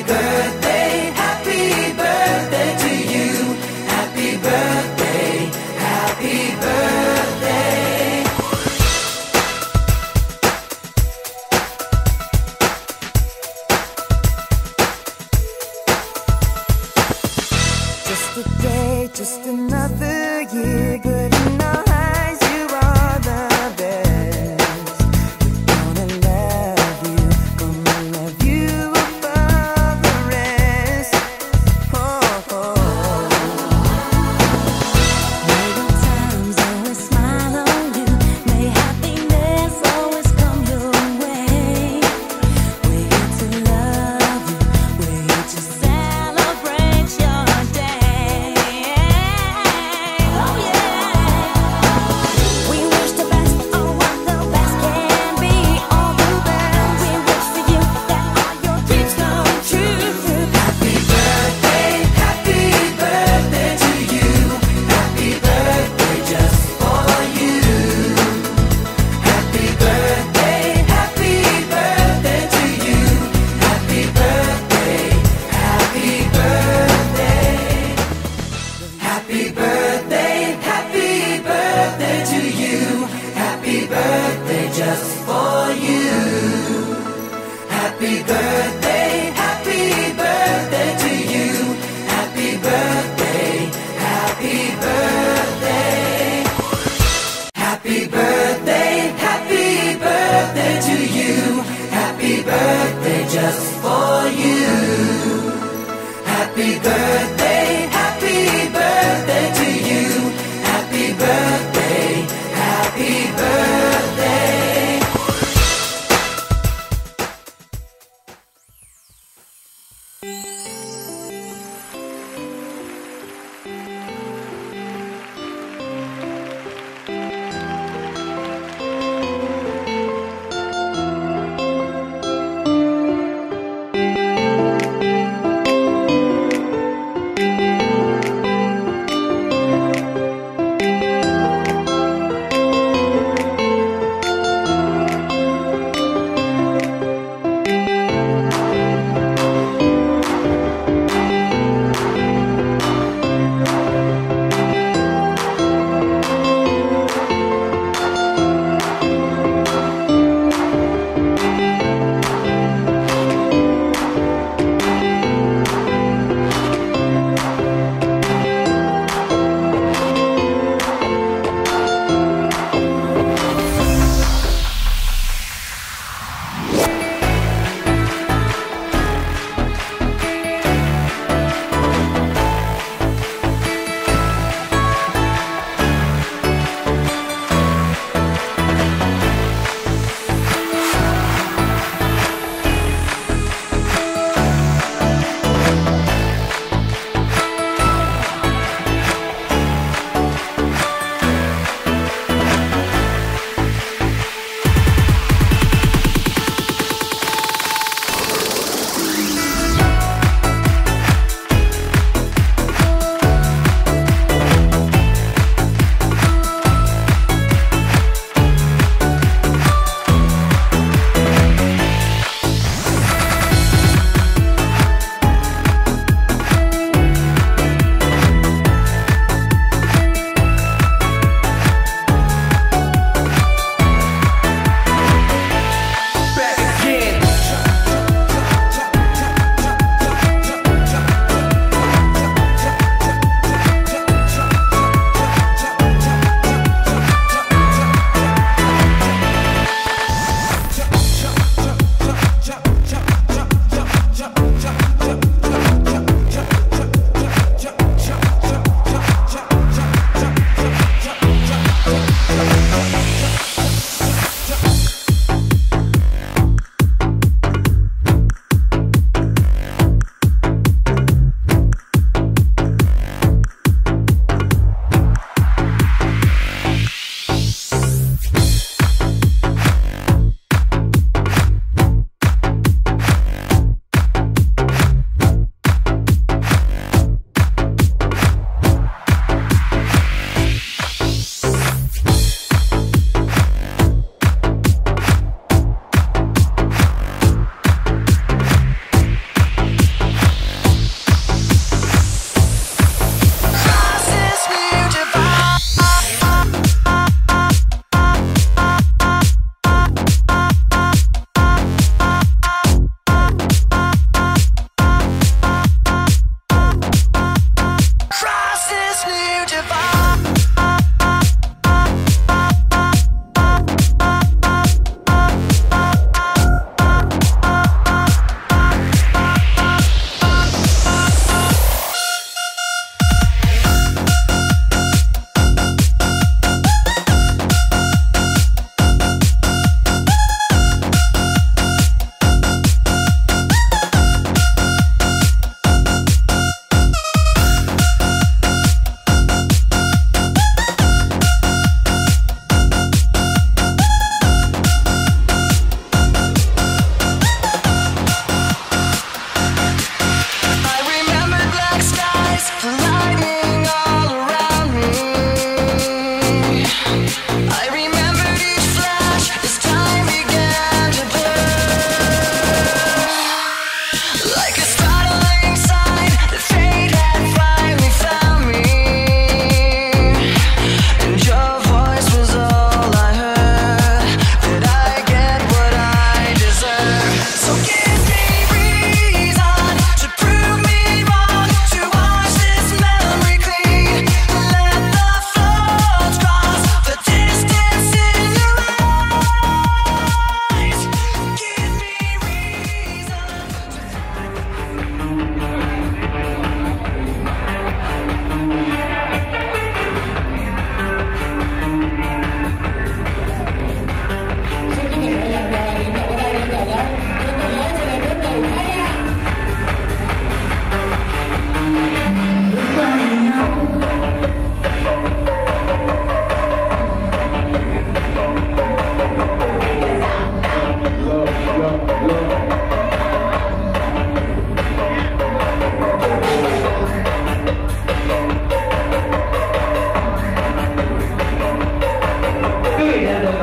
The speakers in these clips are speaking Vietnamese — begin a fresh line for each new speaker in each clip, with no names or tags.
birthday, happy birthday to you. Happy birthday, happy birthday.
Just a day, just another year, good in our eyes, you are the best. We're gonna love you above the rest. Oh, oh. May good times always smile on you, may happiness always come your way. We're here to love you, we're here to celebrate your day. Oh yeah. We wish the best for what the best can be, all the best. We wish for you that all your dreams come true.
Happy birthday, happy birthday to you. Happy birthday just for you. Happy birthday to you. Happy birthday, happy birthday. Happy birthday to you. Happy birthday just for you. Happy birthday to you. Happy birthday, happy birthday. Happy birthday to you. Happy birthday just for you. Happy birthday to you. Happy birthday, happy birthday.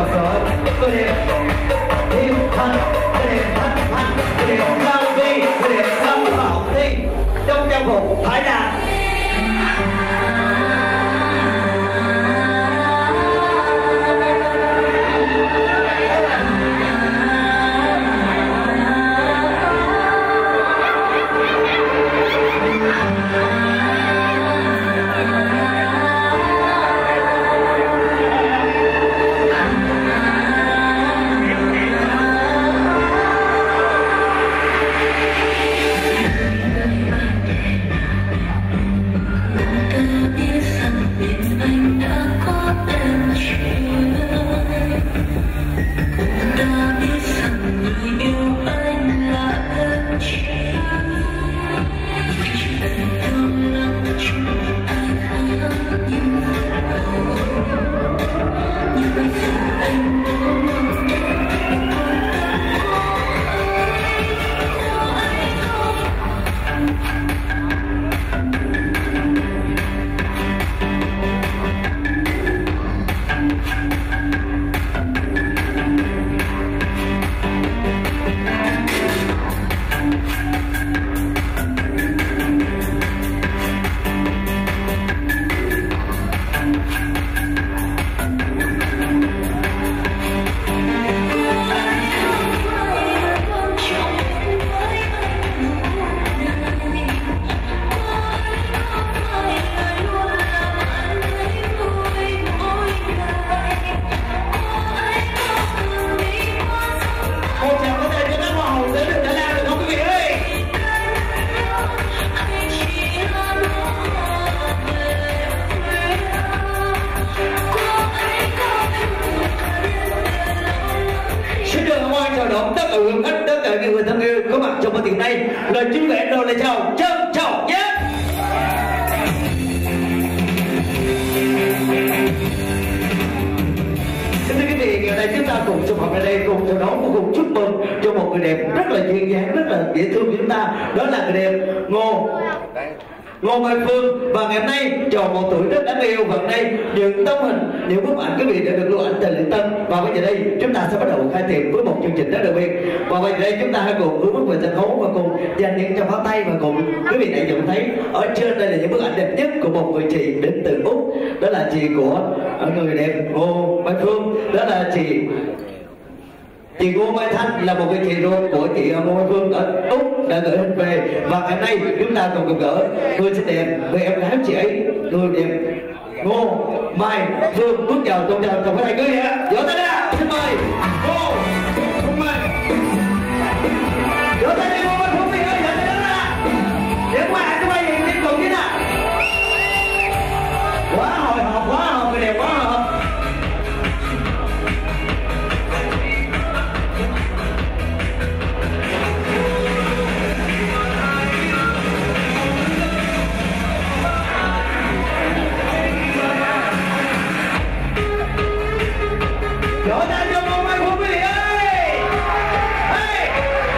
sỏi, người đẹp Hiếu Thanh, người đẹp Thanh Thanh, người đẹp Cao Vi, người đẹp Lâm Hậu Thi trong trang phục Thái Lan. Người thân yêu có mặt trong bữa tiệc này, lời chúc mẹ đồ lời chào trân trọng nhất. Kính thưa quý vị, ngày nay chúng ta cùng sum họp ở đây cùng chào đón và cùng chúc mừng cho một người đẹp rất là duyên dáng, rất là dễ thương của chúng ta, đó là người đẹp Ngô Mai Phương. Và ngày hôm nay tròn một tuổi rất đáng yêu. Và đây những tấm hình, những bức ảnh quý vị đã được lưu ảnh tại lễ tân. Và bây giờ đây chúng ta sẽ bắt đầu khai tiệc với một chương trình rất đặc biệt. Và bây giờ đây chúng ta hãy cùng bước về sân khấu và cùng dành những tràng pháo tay. Và cùng quý vị hãy nhận thấy ở trên đây là những bức ảnh đẹp nhất của một người chị đến từ Úc, đó là chị của người đẹp Ngô Mai Phương, đó là chị Ngô Mai Thanh, là một người chị ruột của chị Ngô Mai Phương ở Úc đã gửi hình về. Và ngày nay chúng ta cùng gặp gỡ người xinh đẹp, người em gái chị ấy, người đẹp Ngô Mai Phương bước vào trong cái này cưới ạ. Vỗ tay ra, xin mời Ngô Mai. Vỗ tay đi Ngô Mai Phương đi ơi, vỗ tay ra. Để qua cái bay gì tiếp tục chứ nào. Quá hồi hộp, người đẹp quá hồi hộp. Vỗ tay cho Ngô Mai Phương quý vị ơi. Hey.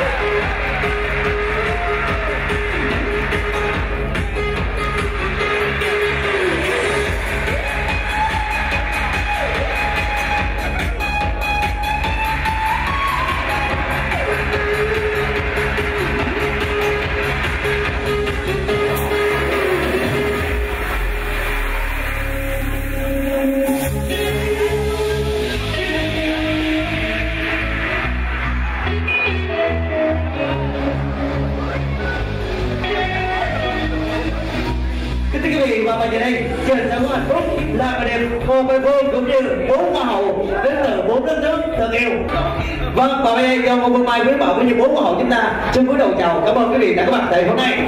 Và bây giờ đây trên sân khấu hạnh phúc là người đẹp Ngô Mai Phương cũng như 4 hoa hậu đến từ 4 đất nước thân yêu. Vâng, và bây giờ do Ngô Phương Mai quý bảo với những 4 hoa hậu chúng ta xin cúi đầu chào cảm ơn quý vị đã có mặt tại hôm nay.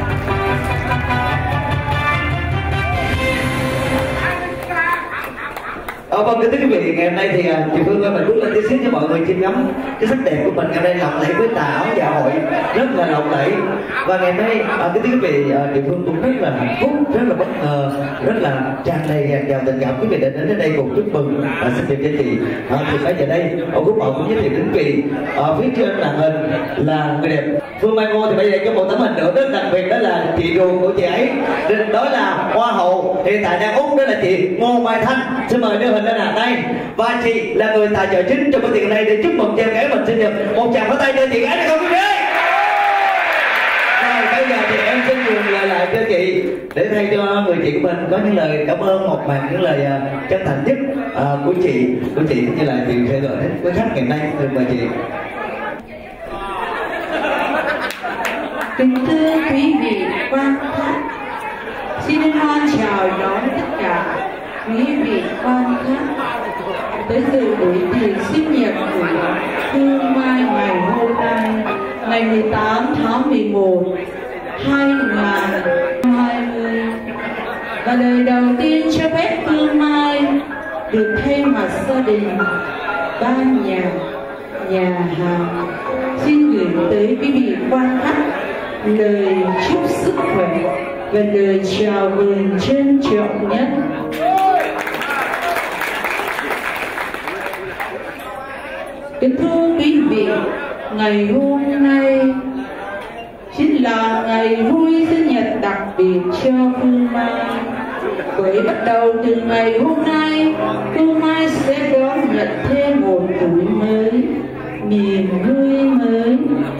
Vâng, kính thưa quý vị, ngày hôm nay thì chị Phương ơi, mình bước lên tí xíu cho mọi người chiêm ngắm cái sắc đẹp của mình. Ngày hôm nay lộng lẫy với tà áo dạ hội rất là lộng lẫy. Và ngày hôm nay kính thưa quý vị, chị Phương cũng rất là hạnh phúc, rất là bất ngờ, rất là tràn đầy giàu tình cảm. Quý vị đã đến đây cùng chúc mừng xinh đẹp cho chị. Thì bây giờ đây ở group họ cũng giới thiệu đến quý vị, ở phía trên màn hình là người đẹp Phương Mai Ngô. Thì bây giờ có một tấm hình nữa rất đặc biệt, đó là chị ruột của chị ấy, đó là hoa hậu hiện tại đang Úc, đó là chị Ngô Mai Thanh. Xin mời đưa hình tên Hà Tây và chị là người tài trợ chính trong bữa tiệc này để chúc mừng cho em gái mình sinh nhật. Một tràng pháo tay cho chị gái được không quý vị? Rồi bây giờ thì em xin nhường lời lại cho chị để thay cho người chị của mình có những lời cảm ơn một màn những lời chân thành nhất của chị cũng như là chị sẽ gửi đến quý khách ngày nay. Mời chị.
Kính thưa quý vị quan khách, xin hoan chào đón tất cả quý vị quan khách tới dự buổi tiệc sinh nhật của Phương Mai ngày hôm nay, ngày 18 tháng 11, 2020. Và lời đầu tiên cho phép Phương Mai được thay mặt gia đình, ban nhạc, nhà hàng xin gửi tới quý vị quan khách lời chúc sức khỏe và lời chào mừng trân trọng nhất. Kính thưa quý vị, ngày hôm nay chính là ngày vui sinh nhật đặc biệt cho Phương Mai. Bởi bắt đầu từ ngày hôm nay, Phương Mai sẽ đón nhận thêm một tuổi mới, niềm vui mới.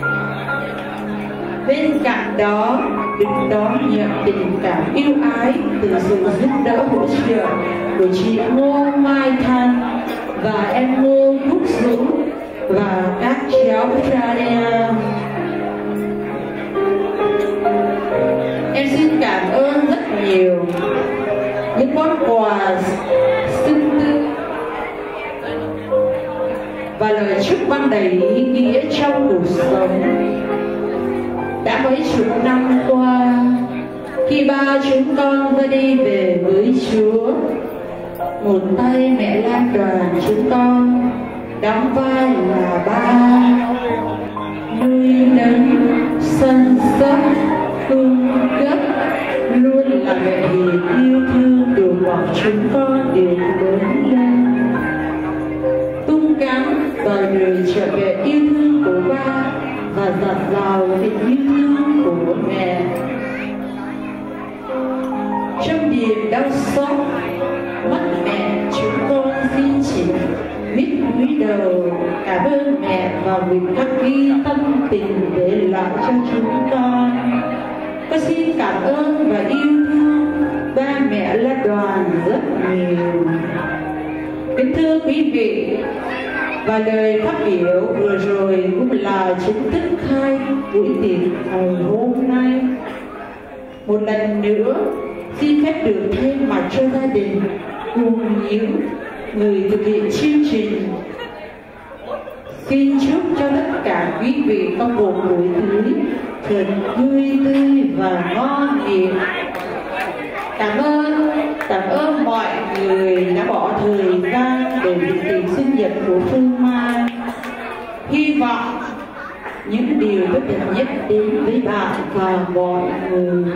Bên cạnh đó, được đón nhận tình cảm yêu ái từ sự giúp đỡ hỗ trợ của chị Ngô Mai Thanh và em Ngô Quốc Dũng và các cháu ra đây. Em xin cảm ơn rất nhiều những món quà xinh tươi và lời chúc mang đầy ý nghĩa trong cuộc sống. Đã mấy chục năm qua, khi ba chúng con ra đi về với Chúa, một tay mẹ Lan Đoàn chúng con đóng vai là ba, nuôi nấng, săn sóc, cung cấp, luôn là mẹ hiền yêu thương đủ bọn chúng con đều lớn lên, tung cánh vào đời trở về yêu thương của ba và dạt dào tình yêu thương của mẹ. Trong niềm đau xót mất mẹ, chúng con xin chỉ biết cúi đầu cảm ơn mẹ và mình khắc ghi tâm tình để lại cho chúng con. Con xin cảm ơn và yêu thương ba mẹ La Đoàn rất nhiều. Kính thưa quý vị, và lời phát biểu vừa rồi cũng là chính thức khai buổi tiệc ngày hôm nay. Một lần nữa xin phép được thay mặt cho gia đình cùng những người thực hiện chương trình, xin chúc cho tất cả quý vị có một buổi cưới thật vui tươi và ngon miệng. Cảm ơn mọi người đã bỏ thời gian để dự tiệc sinh nhật của Phương Mai. Hy vọng những điều tốt đẹp nhất đến với bạn và mọi người.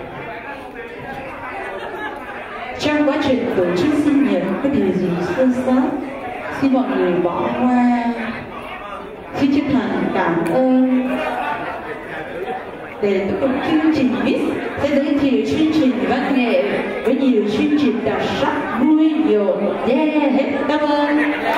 Trong quá trình tổ chức sinh nhật có điều gì sơ sót, xin mọi người bỏ qua. Xin chân thành cảm ơn. Để tiếp tục chương trình Miss sẽ giới thiệu chương trình văn nghệ với nhiều chương trình đặc sắc vui nhộn. Hết cảm ơn.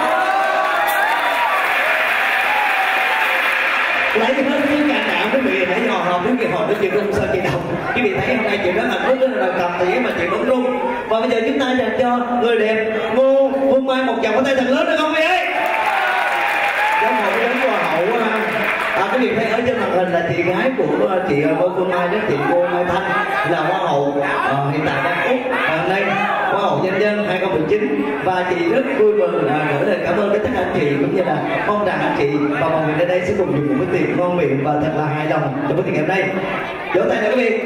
Lấy thì hết những cảm cảm quý vị hãy ngồi họp đến kỳ họp đến chị rung sao chị đồng. Quý vị thấy hôm nay chị rất là rất là cầm tỉ mà chị vẫn rung. Và bây giờ chúng ta dành cho người đẹp Ngô Phương Mai một tràng pháo tay thật lớn được không quý vị? Trong một cái đến hoa hậu quý vị thấy ở trên màn hình là chị gái của chị Ngô Phương Mai đó, chị Ngô Mai Thanh là hoa hậu hiện tại đang Úc đây, hoa hậu danh nhân 2019. Và chị rất vui mừng gửi lời cảm ơn đến tất cả anh chị cũng như là mong rằng anh chị và mọi người đến đây sẽ cùng dùng một bữa tiệc ngon miệng và thật là hài lòng trong bữa tiệc ngày hôm nay. Vỗ tay nào quý vị.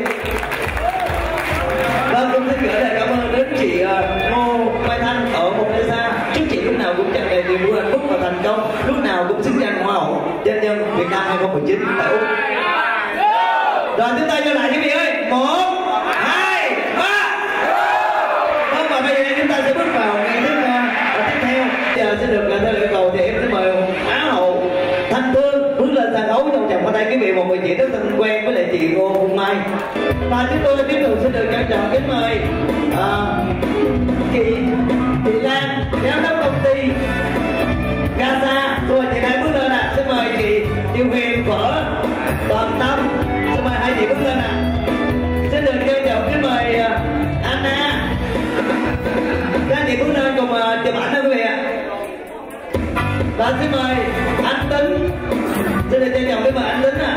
Vâng, cũng xin gửi lời cảm ơn đến chị Ngô Mai Thanh ở một nơi xa. Chúc chị lúc nào cũng tràn đầy niềm vui hạnh phúc và thành công, lúc nào cũng xứng danh hoa hậu danh nhân Việt Nam 2019 tại Úc. Rồi chúng ta trở lại quý vị ơi, 1, 2, 3. Vâng, và bây giờ chúng ta sẽ bước vào ngày tiếp theo. Giờ sẽ được theo lời cầu thì em sẽ mời Á hậu Thanh Phương bước lên sân khấu trong chồng qua tay quý vị một người chị rất thân quen với lại chị Ngô Phương Mai. Và chúng tôi tiếp tục xin được trân trọng kính mời chị Lan, giám đốc công ty Casa. Rồi chị hai bước lên ạ. Xin mời chị Tiêu Huyền, Phở, Toàn Tâm. Xin mời hai chị bước lên ạ. Xin được trân trọng kính mời Anna. Các chị bước lên cùng chụp ảnh đó quý vị ạ. Và xin mời anh Tính. Xin được trân trọng kính mời anh Tính ạ.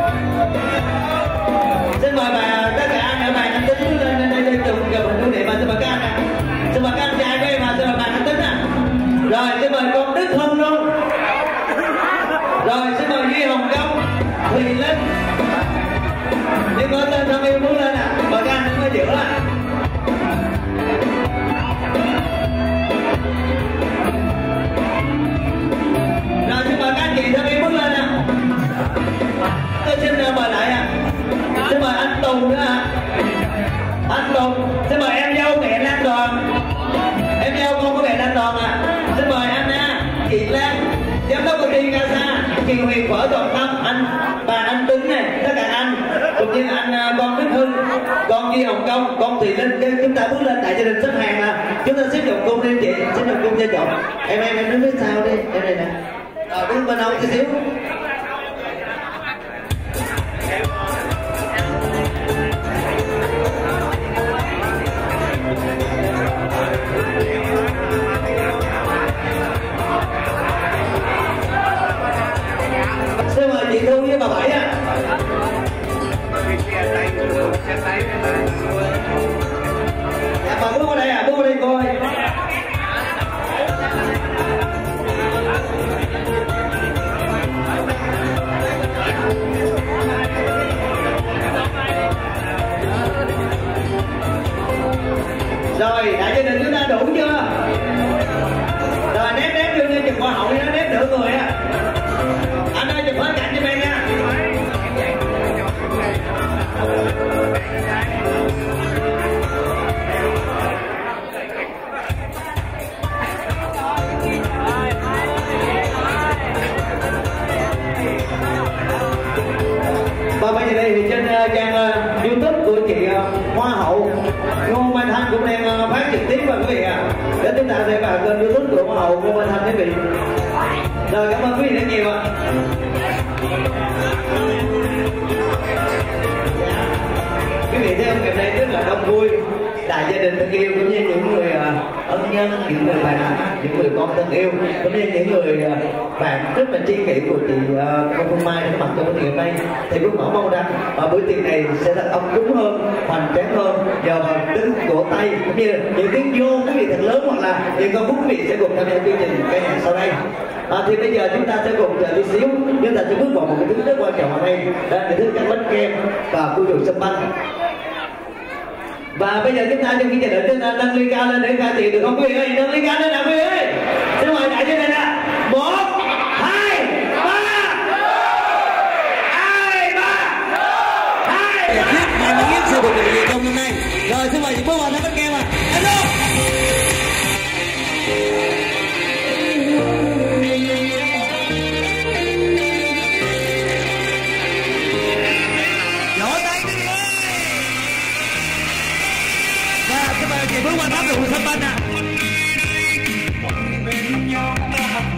Xin mời bà tất cả anh ở bàn anh Tính bước lên đây chụp hình lưu niệm. Mà xin mời các anh ạ. Xin mời các anh trai với mà xin mời bạn anh Tính ạ. Rồi xin mời con Đức Hưng luôn. Rồi xin mời Duy Hồng Công, Thùy Linh. Nhưng có tên thân yêu bước lên ạ. Mời các anh đứng ở giữa ạ. Rồi xin mời các anh chị thân yêu bước lên ạ. Tôi xin mời lại ạ. Xin mời anh Tùng nữa ạ. Anh Tùng. Xin mời em dâu mẹ Lan Đoàn. Em dâu con của mẹ Lan Đoàn ạ. Xin mời Anna, chị Lan, giám đốc công ty Casa, chị Huyền, Phở, Toàn Tâm, anh bà anh Tính này, tất cả anh cũng như anh con Đức Hưng, con Duy Hồng Công, con Thùy Linh. Chúng ta bước lên tại gia đình xếp hàng là chúng ta xếp vòng cung đi chị, xếp vòng cung cho chồng. Em đứng phía sau đi, em đây nè. Rồi đứng bên ông tí xíu. Xin mời chị Thu với bà Bảy ạ. Dạ bà bước qua đây ạ, bước qua đây coi. Rồi, đại gia đình chúng ta đủ chưa? Rồi nép vô như chừng hoa hậu đi, nó nép nửa người á. Anh ơi chụp hết cạnh cho em nha. Và bây giờ đây thì trên trang YouTube của chị Hoa hậu Ngô Mai Thanh cũng đang phát trực tiếp vào quý vị ạ. Để chúng ta sẽ vào kênh YouTube của Hoa hậu Ngô Mai Thanh quý vị. Rồi cảm ơn quý vị rất nhiều ạ. Quý vị thấy không, ngày nay rất là đông vui, đại gia đình thân yêu cũng như những người ân nhân, những người bạn, những người con thân yêu, cũng như những người bạn rất là tri kỷ của chị Ngô Phương Mai có mặt trong buổi tiệc này. Thì cũng mong rằng buổi tiệc này sẽ thật ấm cúng hơn, hoành tráng hơn nhờ vào tiếng cổ tay cũng như những tiếng vô quý vị thật lớn, hoặc là những con phút quý vị sẽ cùng tham gia chương trình ca nhạc sau đây. Thì bây giờ chúng ta sẽ cùng chờ đi xíu, chúng ta sẽ bước vào một cái thứ rất quan trọng ở đây, đó là thứ cắt bánh kem và khu vực sâm banh. Và bây giờ chúng ta trong khi chờ đợi chúng ta nâng ly cao lên để ca tiền được không quý vị ơi? Nâng ly cao lên nào quý vị ơi. Xin mời đại gia đình ạ. 1, 2, 3. 2, 3. 2, 3. Hai mươi sự phục vụ gì trong hôm nay. Rồi xin mời chị bước vào nâng bánh kem ạ. Hello. Bước qua tháp được sân banh ạ.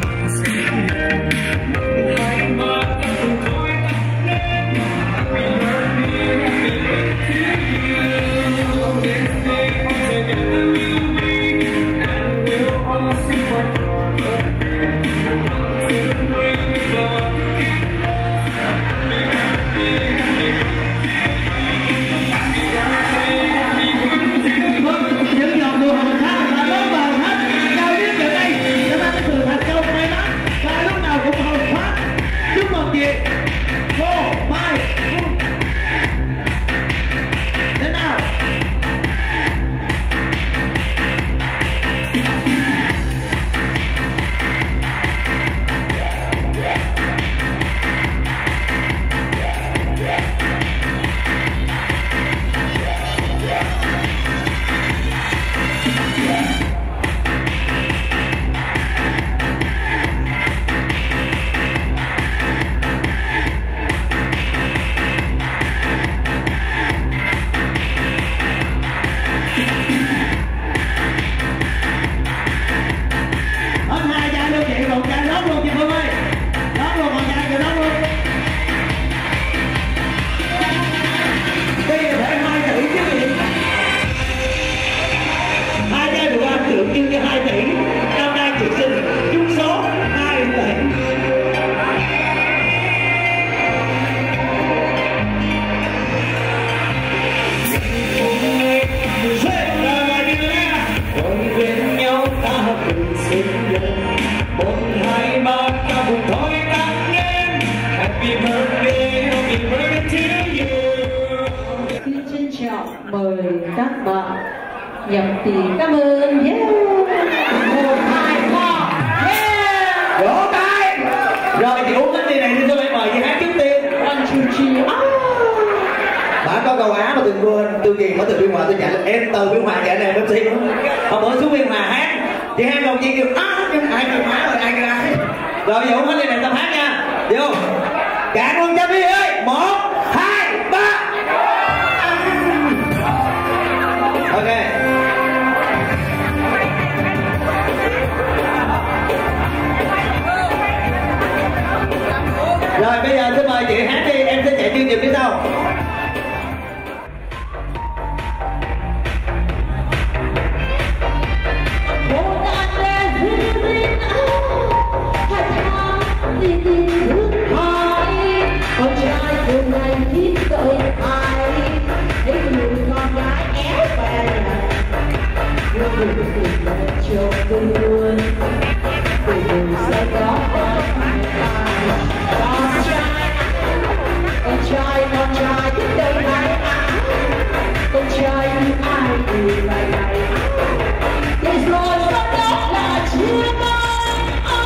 1, 2, 3 ca cùng thôi tăng lên. Happy birthday to you.
Xin trân trọng mời các bạn nhập tiền. Cảm ơn nhé. 1, 2, 3 yeah.
Vỗ tay. Rồi chị uống cái ly này đi, tôi phải mời chị hát trước tiên.
One, two, three.
Bạn có câu Á mà từng quên, tôi ghiền ở từ Biên Hòa tôi chạy lên, em từ Biên Hòa chạy này MC nữa. Hôm bữa xuống Biên Hòa hát, chị hát đầu tiên kêu nhưng ai kêu má rồi ai kêu ai. Rồi giờ uống hết ly này tao hát nha. Vô. Cạn luôn cho Bi ơi. 1, 2, 3. Ok. Rồi bây giờ xin mời chị hát đi, em sẽ chạy chương trình phía sau.
Con trai từ ngày biết tội ai, thấy người con gái éo bè, yêu đừng tìm lại cho tôi luôn, từ từ sẽ có con trai thích đời này, con trai như ai thì lại này, để rồi sau đó là chia tay,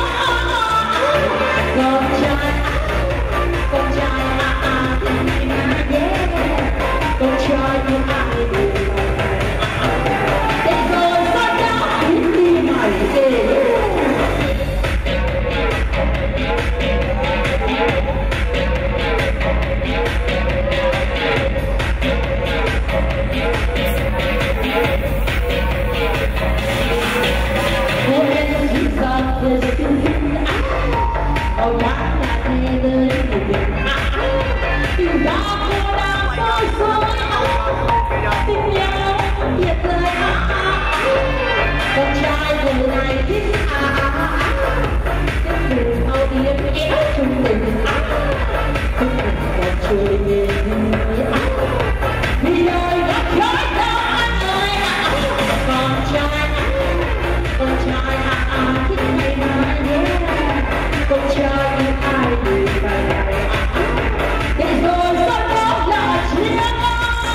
con trai. Con trai thì yeah. Con trai như ai thì để rồi sau đó đi mày về. Cô em chỉ sợ về sự oh yeah, tình đã cô đã tôi rồi, tình nhau thiệt lời con trai từ này thích cái đường ao điên éo chung tình không cần còn chơi nhìn vì đời đã chói đó anh ơi. Con trai thích ngày mai nhé, con trai như ai thì phải này, để rồi sau đó là chia tay.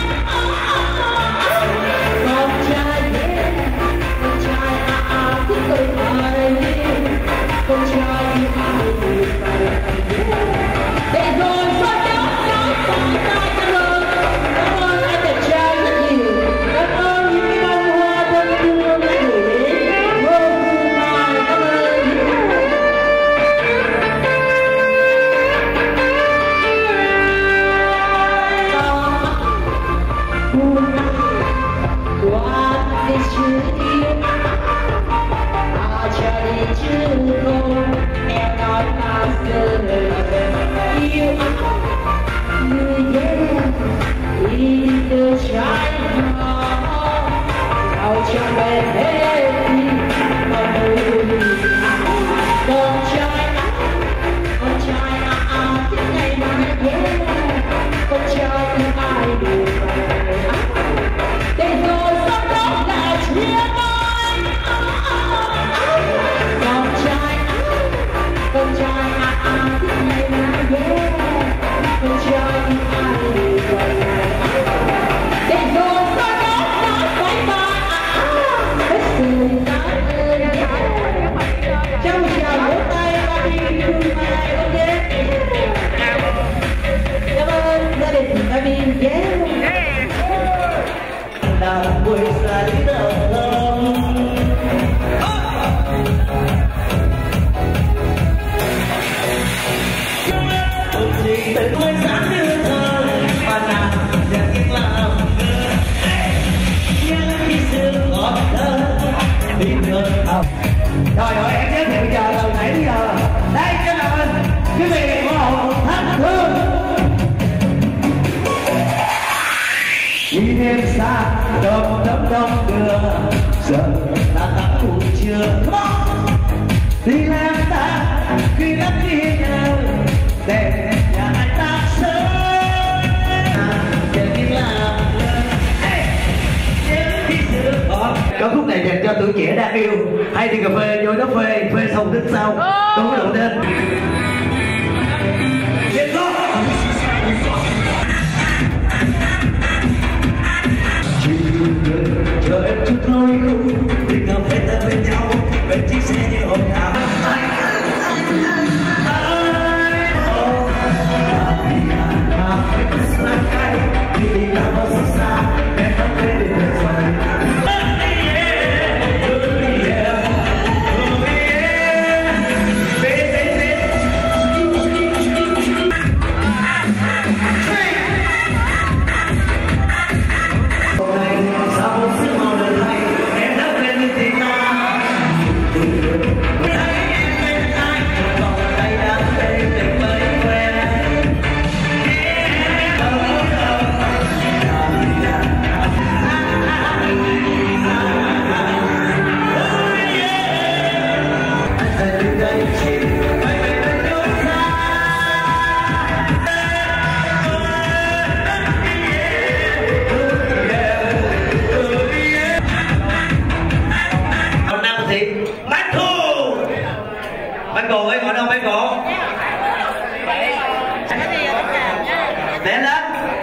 Con trai nhé, con trai thích tôi phải đi, con trai như ai thì phải này, để rồi sau đó nói phải tay. Cảm ơn anh đẹp trai rất nhiều, cảm ơn những bông hoa thân thương đã gửi đến. Cảm ơn. Quán đi chưa yêu, cho đi chưa thôi, em nói mà
tuổi trẻ đang yêu, hay đi cà phê vô đó phê xong tính sau đúng đủ tên. Chờ em chút thôi không, tình ngầm hết ta bên nhau, bên chiếc xe như hôm nào. Bánh cồn ấy, gọi đâu bánh cồn? Đến lên.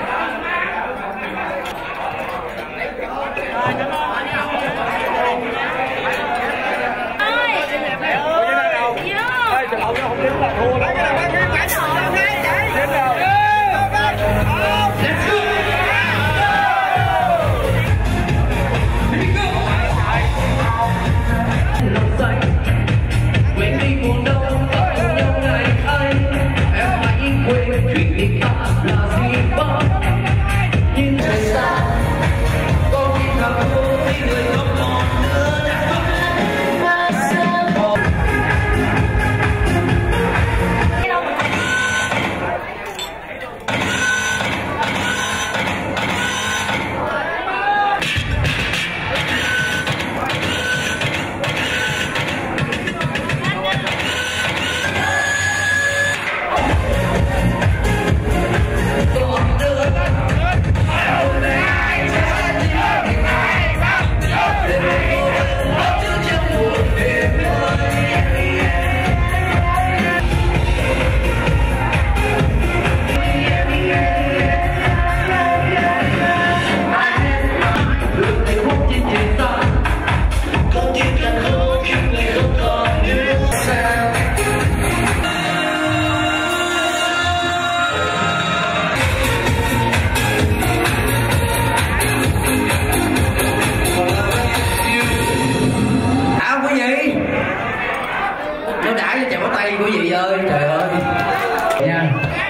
Của gì ơi, trời ơi nha.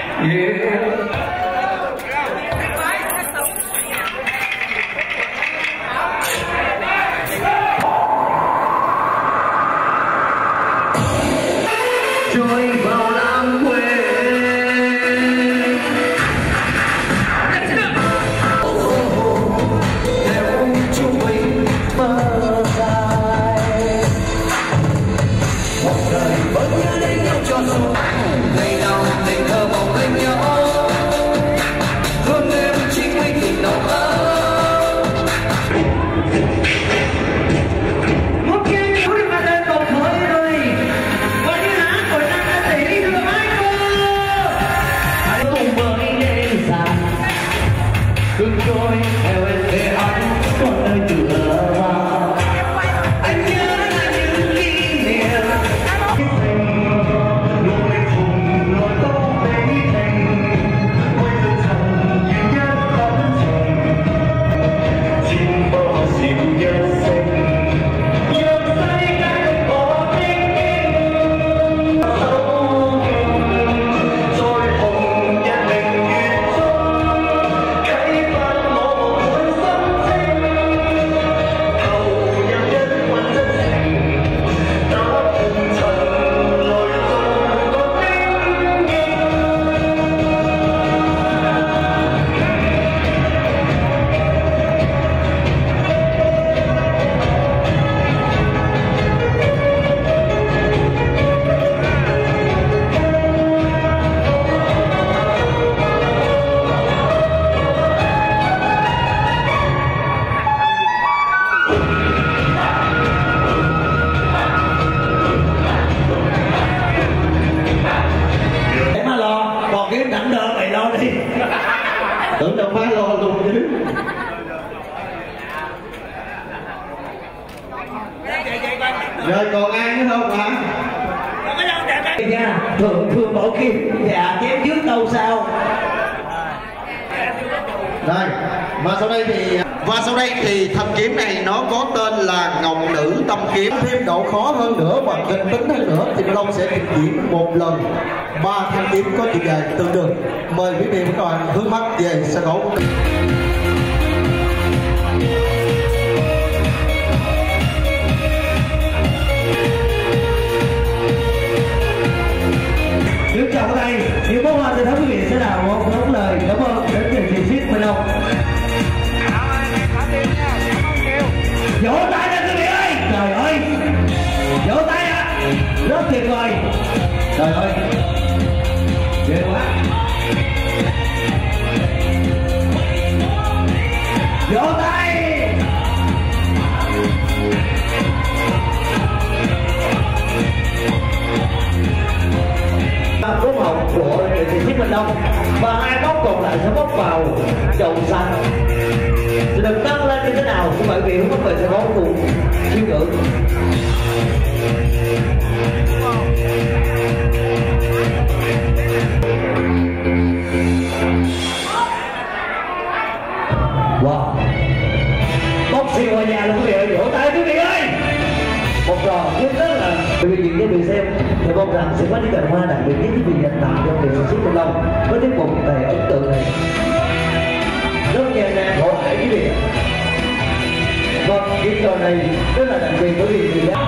Trôi vào lãng quên theo chúng mình mơ dài một đời vẫn nhớ đến nhau cho rồi ngày nào tình thơ mộng bên nhau. nha, thường thường bảo kim dạ chém trước đâu sao.
Rồi, và sau đây thì thanh kiếm này nó có tên là Ngọc Nữ Tâm Kiếm. Thêm độ khó hơn nữa và kịch tính hơn nữa thì Long sẽ trình diễn một lần 3 thanh kiếm có chiều dài tương đương. Mời quý vị các bạn hướng mắt về sân khấu.
Trước chào ở đây, những bó hoa tôi thấy quý vị sẽ nào một nốt lời cảm ơn đến từ chị Ship Minh Long. Vỗ tay ra quý vị ơi, trời ơi, vỗ tay ạ, rất tuyệt vời, trời ơi, ghê quá, vỗ tay. Có một của chị Ship Minh Long và hai bóc còn lại sẽ bóc vào chậu xanh. Đừng tăng lên như thế nào cũng bởi vì không phải sẽ có cùng chiêu ngữ. Wow, bóc xì vào nhà luôn quý vị ơi, vỗ tay quý vị ơi. Một trò rất là biểu diễn cho người xem. Tôi mong rằng sẽ có những cành hoa đặc biệt nhất quý vị dành tặng cho nghệ sĩ Ship Minh Long với tiết mục đầy ấn tượng này. Rất nhẹ nhàng hỗ hãi quý vị. Vâng, cái trò này rất là đặc biệt bởi vì người ta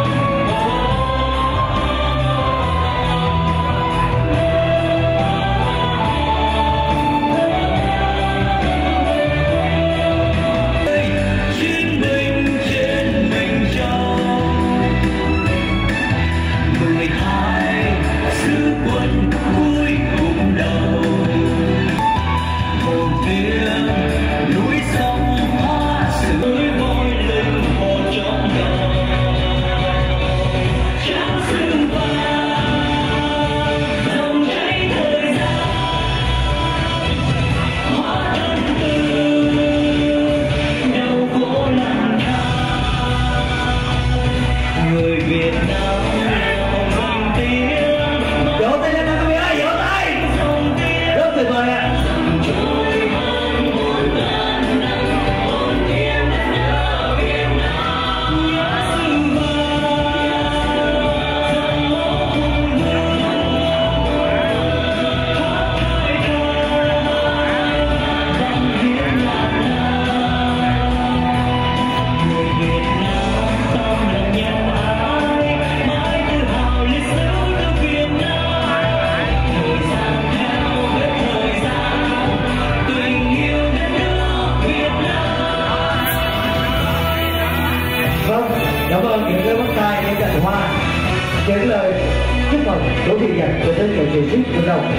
những lời chúc mừng của vị dành của đến nghệ sĩ Ship Minh Long.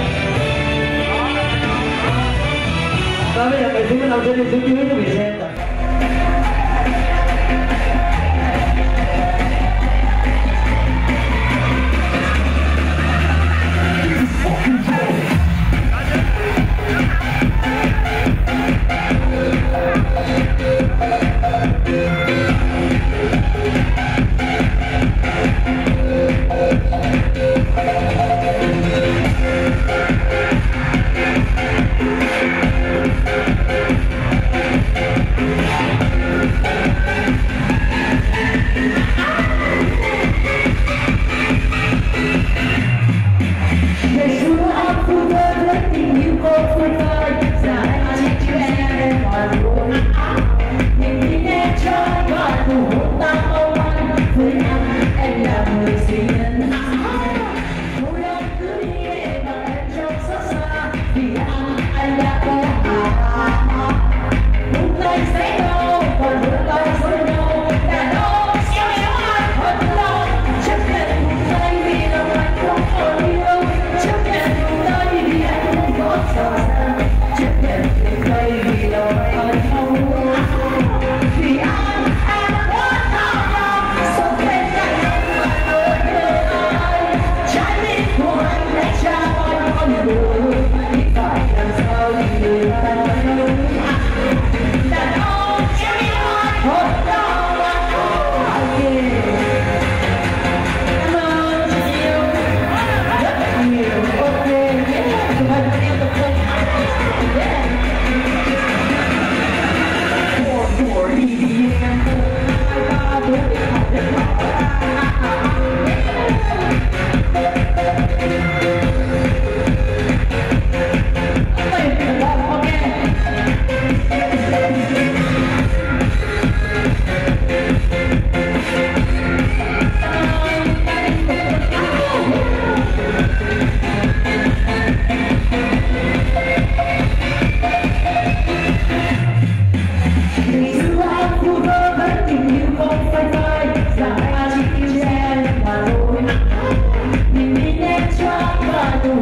Và bây giờ nghệ sĩ Minh Long sẽ đi xuống dưới cho quý vị xem.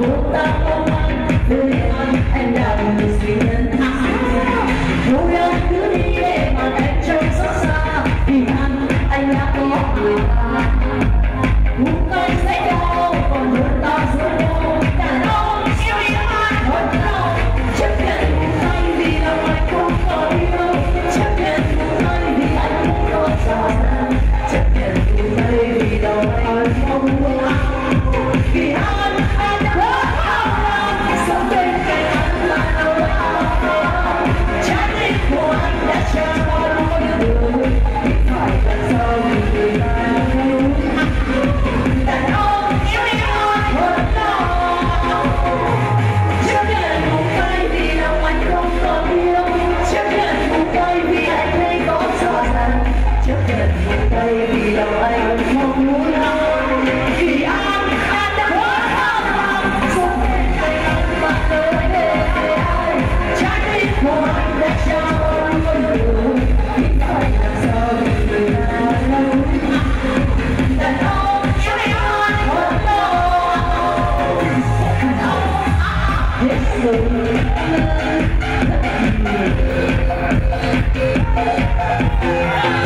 buông ta mong manh vì anh là người duy nhất. Nỗi đau cứ đi để mà anh trông xót xa vì anh đã có người ta. Muốn tôi sẽ đau còn muốn ta giữa đâu đàn ông yêu yêu ai thật đâu. Chấp nhận buông anh vì lòng anh không còn yêu. Chấp nhận buông anh vì anh không có xa xa. Chấp nhận buông anh vì lòng anh không muốn. Vì anh đã có lòng sống bên cạnh anh là đâu đó. Trái tim của anh đã trao lối đường biết phải làm sao vì người ta muốn. Đàn ông yêu ai thật đâu. Chấp nhận buông tay vì lòng anh không còn yêu. Chấp nhận buông tay vì anh thấy có rõ ràng. Chấp nhận buông tay vì lòng anh không muốn. Vì anh đã có lòng sống bên cạnh anh và nơi để ai. Trái tim của anh đã trao lối đường biết phải làm sao vì người ta muốn. Đàn ông yêu ai thật đâu. Hết rồi.